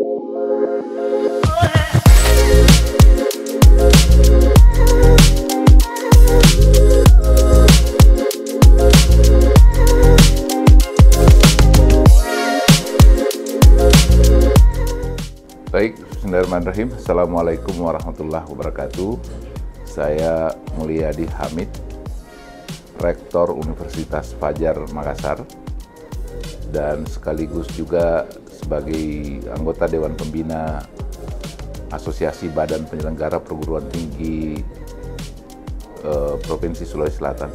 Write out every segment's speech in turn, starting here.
Baik, bismillahirrahmanirrahim. Assalamualaikum warahmatullahi wabarakatuh. Saya Mulyadi Hamid, Rektor Universitas Fajar Makassar, dan sekaligus juga sebagai anggota Dewan Pembina Asosiasi Badan Penyelenggara Perguruan Tinggi Provinsi Sulawesi Selatan.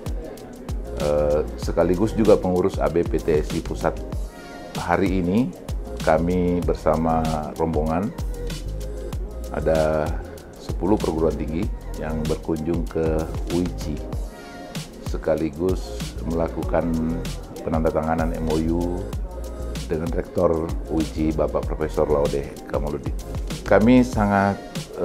Sekaligus juga pengurus ABPTSI Pusat. Hari ini kami bersama rombongan ada 10 perguruan tinggi yang berkunjung ke UICI sekaligus melakukan penandatanganan MOU dengan Rektor UICI Bapak Profesor Laude Kamaludin. Kami sangat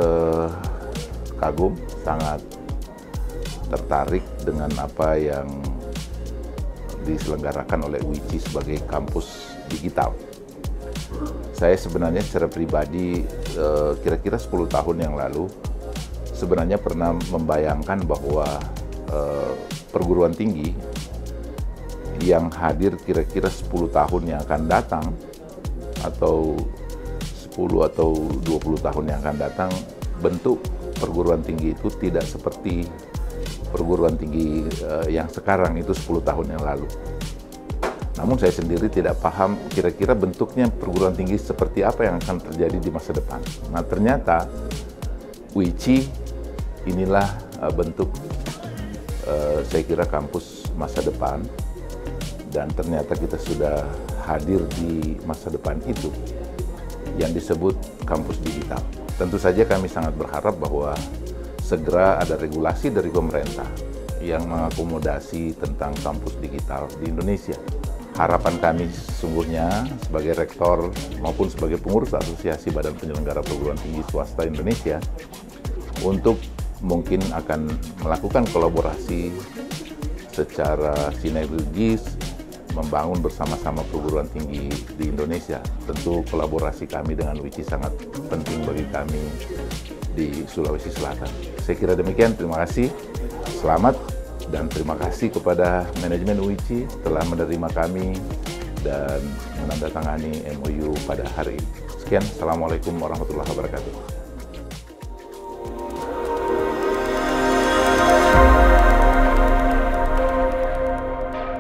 kagum, sangat tertarik dengan apa yang diselenggarakan oleh UICI sebagai kampus digital. Saya sebenarnya secara pribadi kira-kira 10 tahun yang lalu sebenarnya pernah membayangkan bahwa perguruan tinggi yang hadir kira-kira 10 tahun yang akan datang atau 10 atau 20 tahun yang akan datang, bentuk perguruan tinggi itu tidak seperti perguruan tinggi yang sekarang itu 10 tahun yang lalu. Namun saya sendiri tidak paham kira-kira bentuknya perguruan tinggi seperti apa yang akan terjadi di masa depan. Nah, ternyata UICI inilah bentuk saya kira kampus masa depan, dan ternyata kita sudah hadir di masa depan itu yang disebut kampus digital. Tentu saja kami sangat berharap bahwa segera ada regulasi dari pemerintah yang mengakomodasi tentang kampus digital di Indonesia. Harapan kami sesungguhnya sebagai rektor maupun sebagai pengurus Asosiasi Badan Penyelenggara Perguruan Tinggi Swasta Indonesia untuk mungkin akan melakukan kolaborasi secara sinergis membangun bersama-sama perguruan tinggi di Indonesia. Tentu kolaborasi kami dengan UICI sangat penting bagi kami di Sulawesi Selatan. Saya kira demikian, terima kasih, selamat. Dan terima kasih kepada manajemen UICI telah menerima kami dan menandatangani MOU pada hari ini. Sekian, Assalamualaikum warahmatullahi wabarakatuh.